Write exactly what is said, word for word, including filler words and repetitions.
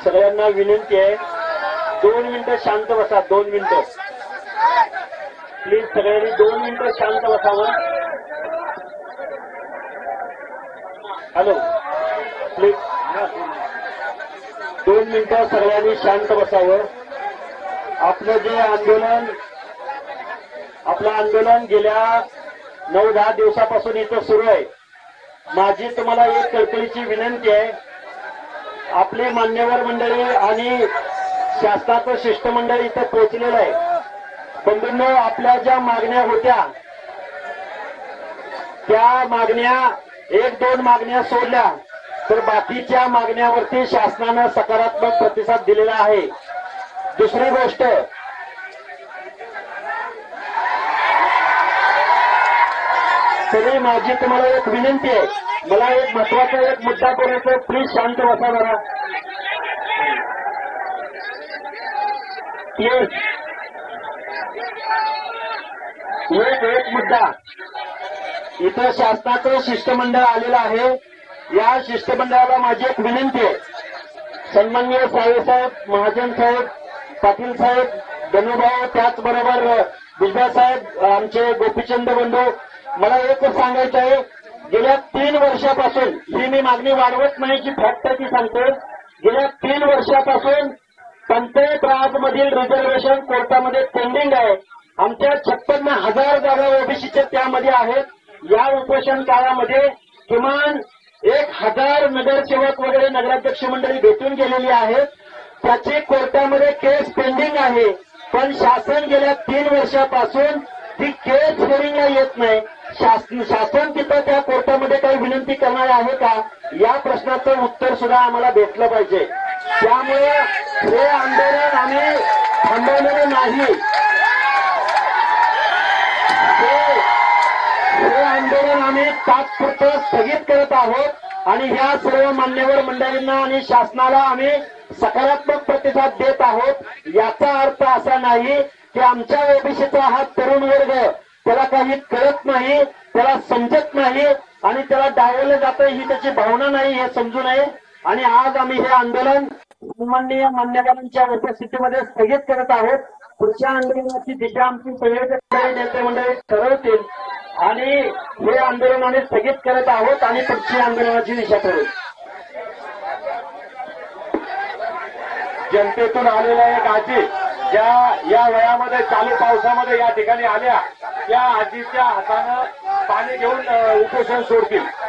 सगळ्यांना विनंती आहे, दोन मिनिटं शांत बसा. दोन मिनिटं प्लीज, सगळ्यांनी दोन मिनिटं शांत बसावं. हॅलो प्लीज, दोन मिनिटं सगळ्यांनी शांत बसावं. आपलं जे आंदोलन आपलं आंदोलन गेल्या नऊ दहा दिवसापासून इथं सुरू आहे. माझी तुम्हाला एक कळकळीची विनंती आहे, आपले मान्यवर मंडळी आणि शासनाचं शिष्टमंडळ इथं पोहोचलेलं आहे. बंधूंनो, आपल्या ज्या मागण्या होत्या त्या मागण्या एक दोन मागण्या सोडल्या तर बाकीच्या मागण्यावरती शासनानं सकारात्मक प्रतिसाद दिलेला आहे. दुसरी गोष्ट, तरी माझी तुम्हाला एक विनंती आहे, मला एक महत्वाचा एक मुद्दा बोलायचा, प्लीज शांत बसा जरा. एक एक मुद्दा, इथं शासनाचं शिष्टमंडळ आलेलं आहे. या शिष्टमंडळाला माझी एक विनंती आहे, सन्माननीय साहेब, महाजन साहेब, पाटील साहेब, धनुभाऊ, त्याचबरोबर भुजबळ साहेब, आमचे गोपीचंद बंधू, मला एक सांगायचं आहे, गेल्या तीन वर्षापासून ही मी मागणी वाढवत नाही, जी फॅक्ट आहे ती सांगतो. गेल्या तीन वर्षापासून पंचायत राजमधील रिझर्वेशन कोर्टामध्ये पेंडिंग आहे. आमच्या छप्पन्न हजार जागा ओबीसीच्या त्यामध्ये आहेत. या उपोषण काळामध्ये किमान एक हजार नगरसेवक वगैरे नगराध्यक्ष मंडळी भेटून गेलेली आहेत. त्याची कोर्टामध्ये केस पेंडिंग आहे, पण शासन गेल्या तीन वर्षापासून ती केस हिअरिंगला येत नाही. शासन शासन तिथं त्या कोर्टामध्ये काही विनंती करणार आहे का, या प्रश्नाचं उत्तर सुद्धा आम्हाला भेटलं पाहिजे. त्यामुळे हे आंदोलन आम्ही थांबवलेलं नाही. हे आंदोलन आम्ही तात्पुरतं स्थगित करत आहोत आणि ह्या सर्व मान्यवर मंडळींना आणि शासनाला आम्ही सकारात्मक प्रतिसाद देत आहोत. याचा अर्थ असा नाही की आमच्या ओबीसीचा हा तरुण वर्ग त्याला काही कळत नाही, त्याला समजत नाही आणि त्याला डावललं जातं ही त्याची भावना नाही, हे समजू नये. आणि आज आम्ही हे आंदोलन सन्माननीय मान्यवरांच्या उपस्थितीमध्ये स्थगित करत आहोत. पुढच्या आंदोलनाची दिशा आमची सगळे नेते मंडळी ठरवतील आणि हे आंदोलन आम्ही स्थगित करत आहोत आणि पुढची आंदोलनाची दिशा ठरवू. जनतेतून आलेल्या एक आजी ज्या या वयामध्ये चालू पावसामध्ये या ठिकाणी आल्या, त्या आजीच्या हातानं पाणी घेऊन उपोषण सोडतील.